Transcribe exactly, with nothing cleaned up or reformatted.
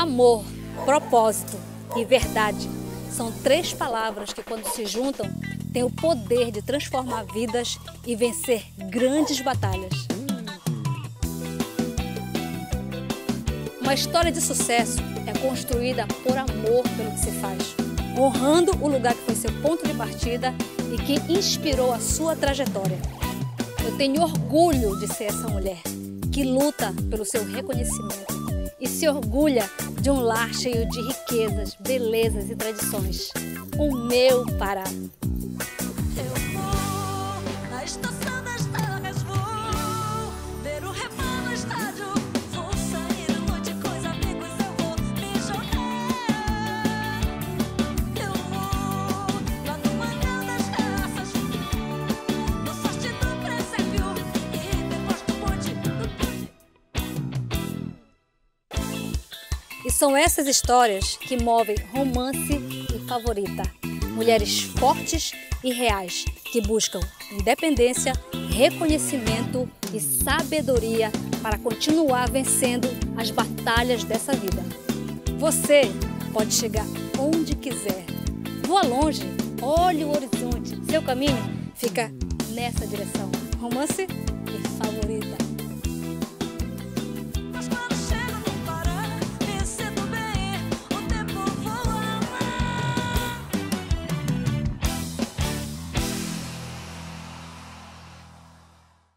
Amor, propósito e verdade são três palavras que, quando se juntam, têm o poder de transformar vidas e vencer grandes batalhas. Uma história de sucesso é construída por amor pelo que se faz, honrando o lugar que foi seu ponto de partida e que inspirou a sua trajetória. Eu tenho orgulho de ser essa mulher que luta pelo seu reconhecimento e se orgulha de um lar cheio de riquezas, belezas e tradições. O meu Pará. Eu vou na estação das terras, vou ver o Rema no estádio, vou sair à noite com os amigos, eu vou me jogar. Eu vou lá no Mangal das Graças, no sorte do presépio e depois do bonde, do bonde. E são essas histórias que movem Romance e Favorita. Mulheres fortes e reais que buscam independência, reconhecimento e sabedoria para continuar vencendo as batalhas dessa vida. Você pode chegar onde quiser. Voa longe, olhe o horizonte. Seu caminho fica nessa direção. Romance e Favorita.